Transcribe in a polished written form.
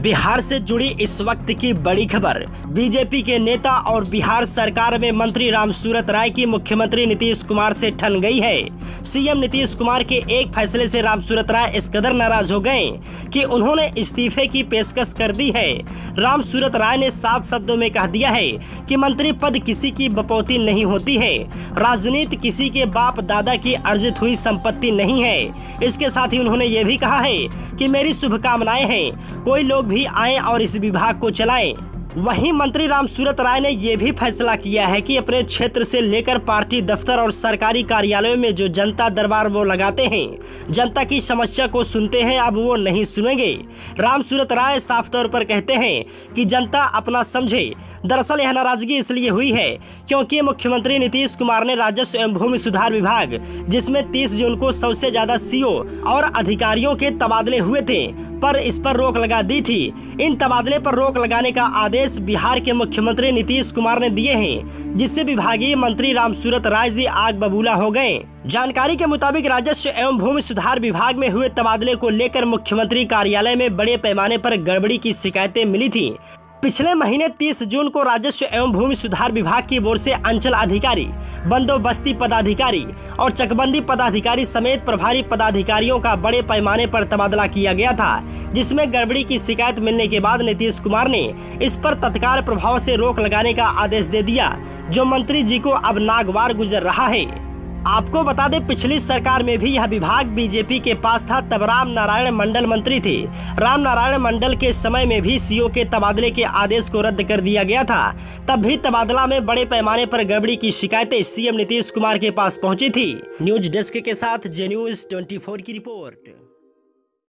बिहार से जुड़ी इस वक्त की बड़ी खबर। बीजेपी के नेता और बिहार सरकार में मंत्री रामसूरत राय की मुख्यमंत्री नीतीश कुमार से ठन गई है। सीएम नीतीश कुमार के एक फैसले से रामसूरत राय इस कदर नाराज हो गए कि उन्होंने इस्तीफे की पेशकश कर दी है। रामसूरत राय ने साफ शब्दों में कह दिया है कि मंत्री पद किसी की बपौती नहीं होती है, राजनीति किसी के बाप दादा की अर्जित हुई संपत्ति नहीं है। इसके साथ ही उन्होंने ये भी कहा है कि मेरी शुभकामनाएं हैं, कोई लोग भी आए और इस विभाग को चलाएं। वहीं मंत्री रामसूरत राय ने यह भी फैसला किया है कि अपने क्षेत्र से लेकर पार्टी दफ्तर और सरकारी कार्यालयों में जो जनता दरबार वो लगाते हैं, जनता की समस्या को सुनते हैं, अब वो नहीं सुनेंगे। रामसूरत राय साफ तौर पर कहते हैं कि जनता अपना समझे। दरअसल यह नाराजगी इसलिए हुई है क्योंकि मुख्यमंत्री नीतीश कुमार ने राजस्व एवं भूमि सुधार विभाग, जिसमें 30 जून को सबसे ज्यादा सीओ और अधिकारियों के तबादले हुए थे, पर इस पर रोक लगा दी थी। इन तबादले पर रोक लगाने का आदेश बिहार के मुख्यमंत्री नीतीश कुमार ने दिए हैं, जिससे विभागीय मंत्री रामसूरत राय जी आग बबूला हो गए। जानकारी के मुताबिक राजस्व एवं भूमि सुधार विभाग में हुए तबादले को लेकर मुख्यमंत्री कार्यालय में बड़े पैमाने पर गड़बड़ी की शिकायतें मिली थी। पिछले महीने 30 जून को राजस्व एवं भूमि सुधार विभाग की ओर से अंचल अधिकारी, बंदोबस्ती पदाधिकारी और चकबंदी पदाधिकारी समेत प्रभारी पदाधिकारियों का बड़े पैमाने पर तबादला किया गया था, जिसमें गड़बड़ी की शिकायत मिलने के बाद नीतीश कुमार ने इस पर तत्काल प्रभाव से रोक लगाने का आदेश दे दिया, जो मंत्री जी को अब नागवार गुजर रहा है। आपको बता दें, पिछली सरकार में भी यह विभाग बीजेपी के पास था, तब राम नारायण मंडल मंत्री थे। राम नारायण मंडल के समय में भी सीओ के तबादले के आदेश को रद्द कर दिया गया था। तब भी तबादला में बड़े पैमाने पर गड़बड़ी की शिकायतें सीएम नीतीश कुमार के पास पहुंची थी। न्यूज डेस्क के साथ जे न्यूज 24 की रिपोर्ट।